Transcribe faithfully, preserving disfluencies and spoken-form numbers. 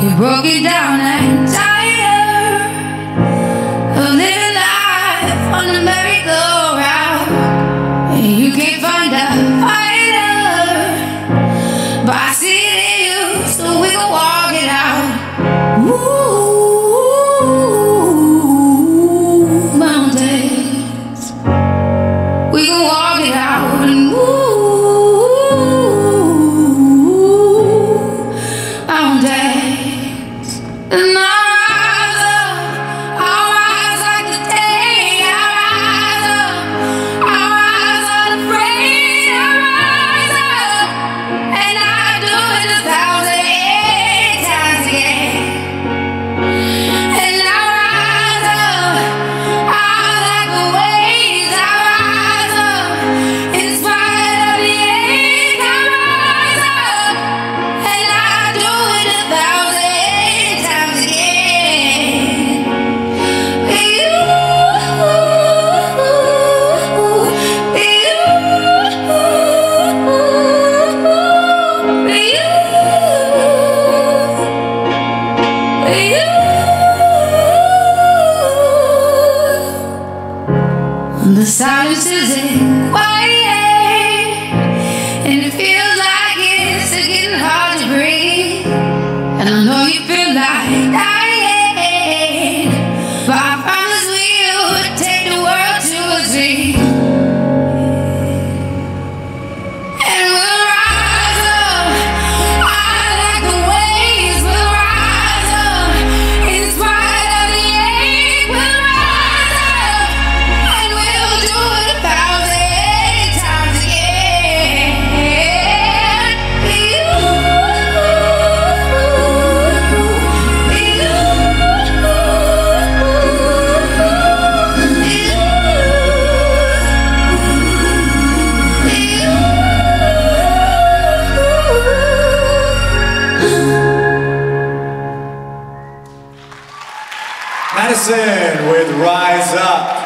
You broke it down and tired of living life on the merry-go-round, and you can't find a fighter, but I see it in you, so we gon' walk it out. Ooh, mountains, we gon' walk it out, and ooh, mountains. And I rise up, I rise like the day, I rise up, I rise unafraid, I rise up, and I do it a thousand eight times again. And I rise up, I like the waves, I rise up, in spite of the ache, I rise up, and I do it a thousand eight times again. The silence isn't quiet, and it feels like it's getting hard to breathe. And I know you feel like dying, but I promise we would take the world to a dream. And we'll rise up, I like the waves, we'll rise up, in spite of the ache, we'll rise up, and we'll do it a thousand eight times again. Madison with Rise Up.